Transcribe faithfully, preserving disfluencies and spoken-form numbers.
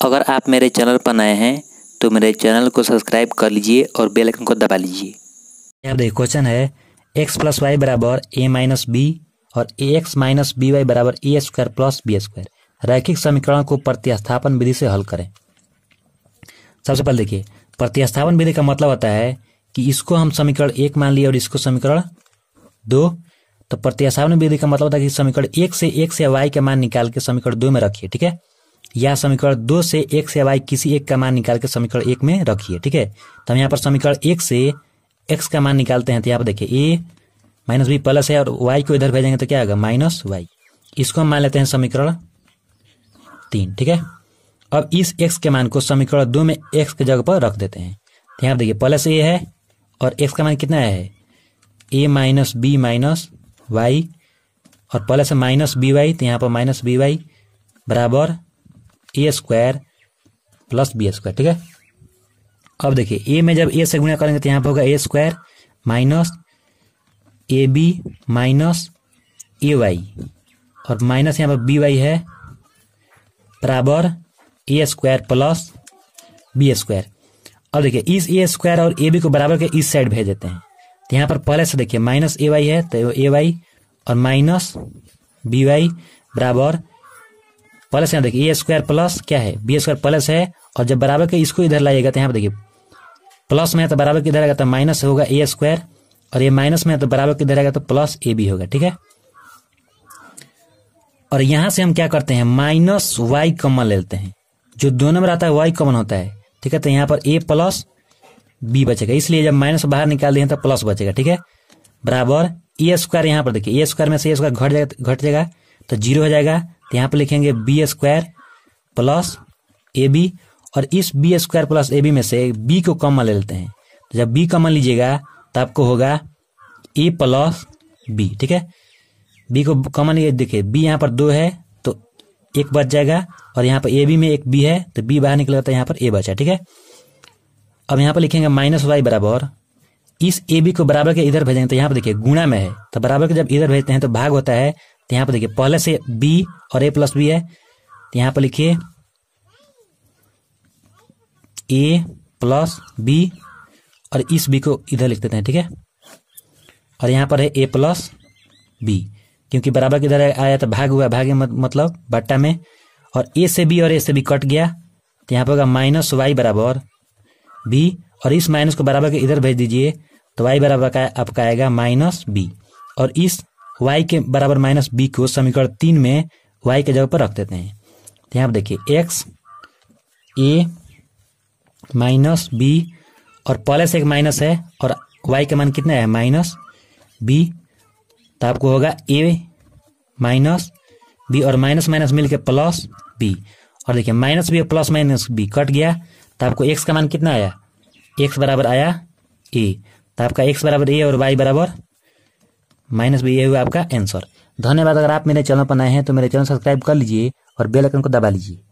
अगर आप मेरे चैनल पर नए हैं तो मेरे चैनल को सब्सक्राइब कर लीजिए और बेल आइकन को दबा लीजिए। यहाँ देखिए क्वेश्चन है एक्स प्लस वाई बराबर ए माइनस बी और A X minus B Y बराबर A square plus B square. रैखिक समीकरण को प्रतिस्थापन विधि से हल करें। सबसे पहले देखिए प्रतिस्थापन विधि का मतलब होता है कि इसको हम समीकरण एक मान लिए और इसको समीकरण दो। तो प्रतिस्थापन विधि का मतलब होता है कि समीकरण एक से एक्स या वाई का मान निकाल के समीकरण दो में रखिए, ठीक है, या समीकरण दो से एक्स या वाई किसी एक का मान निकाल के समीकरण एक में रखिए, ठीक है। तो हम यहाँ पर समीकरण एक से एक्स का मान निकालते हैं। तो यहाँ पर देखिए ए माइनस बी प्लस है और वाई को इधर भेजेंगे तो क्या होगा माइनस वाई। इसको हम मान लेते हैं समीकरण तीन, ठीक है। अब इस एक्स के मान को समीकरण दो में एक्स के जगह पर रख देते हैं। तो यहाँ पर देखिए प्लस ए है और एक्स का मान कितना है A minus B minus Y और प्लस माइनस बी वाई। तो यहाँ पर माइनस बी वाई बराबर A square plus B square, ठीक है। अब देखिए ए में जब ए से गुणा करेंगे तो यहाँ पर होगा A square minus A B minus A Y और माइनस यहाँ पर बी वाई है बराबर A square plus B square. अब देखिए इस ए स्क्वायर और ए बी को बराबर के इस साइड भेज देते हैं। तो यहाँ पर पहले से देखिए माइनस ए वाई है तो ए वाई और माइनस बी वाई बराबर प्लस यहाँ देखिए ए स्क्वायर प्लस क्या है बी स्क्वायर प्लस है और जब बराबर के इसको इधर लाइएगा तो यहाँ पर देखिए प्लस में है तो बराबर के इधर आएगा तो माइनस होगा ए स्क्वायर और ये माइनस में है तो बराबर के इधर आएगा तो प्लस ए बी होगा, ठीक है। और यहां से हम क्या करते हैं माइनस वाई कॉमन ले लेते हैं, जो दोनों में रहता है वाई कॉमन होता है, ठीक है। तो यहाँ पर ए प्लस बी बचेगा, इसलिए जब माइनस बाहर निकाल दिए तो प्लस बचेगा, ठीक है, बराबर ए स्क्वायर। यहाँ पर देखिए ए स्क्वायर में से ए स्क्वायर घट जाएगा घट जाएगा तो जीरो हो जाएगा। तो यहाँ पर लिखेंगे B square plus A B और इस B square plus A B में से बी को कॉमन ले लेते हैं। तो जब बी कॉमन लीजिएगा तो आपको होगा ए प्लस बी, ठीक है। बी को कॉमन ये देखिए बी यहाँ पर दो है तो एक बच जाएगा और यहाँ पर ए बी में एक बी है तो बी बाहर निकलेगा तो यहाँ पर ए बचा, ठीक है। अब यहाँ पर लिखेंगे माइनस वाई बराबर इस ए बी को बराबर के इधर भेजेंगे तो यहाँ पर देखिए गुणा में है तो बराबर के जब इधर भेजते हैं तो भाग होता है। तो यहाँ पर देखिए पहले से बी और ए प्लस बी है तो यहाँ पर लिखिए ए प्लस बी और इस बी को इधर लिख देते हैं, ठीक है। और यहाँ पर है ए प्लस बी क्योंकि बराबर के इधर आया तो भाग हुआ, भाग मतलब बट्टा में और ए से बी और ए से बी कट गया तो यहाँ पर होगा माइनस वाई बराबर बी और इस माइनस को बराबर के इधर भेज दीजिए तो वाई बराबर का आपका आएगा माइनस बी और इस वाई के बराबर माइनस बी को समीकरण तीन में वाई के जगह पर रख देते हैं। तो यहाँ पर देखिए एक्स ए माइनस बी और प्लस एक माइनस है और वाई का मान कितना है माइनस बी। तो आपको होगा ए माइनस बी और माइनस माइनस मिलके प्लस बी और देखिए माइनस बी और प्लस माइनस बी कट गया तो आपको एक्स का मान कितना आया एक्स बराबर आया ए। तो आपका एक्स बराबर ए और वाई बराबर माइनस बी, ये हुआ आपका आंसर। धन्यवाद। अगर आप मेरे चैनल पर नए हैं तो मेरे चैनल सब्सक्राइब कर लीजिए और बेल आइकन को दबा लीजिए।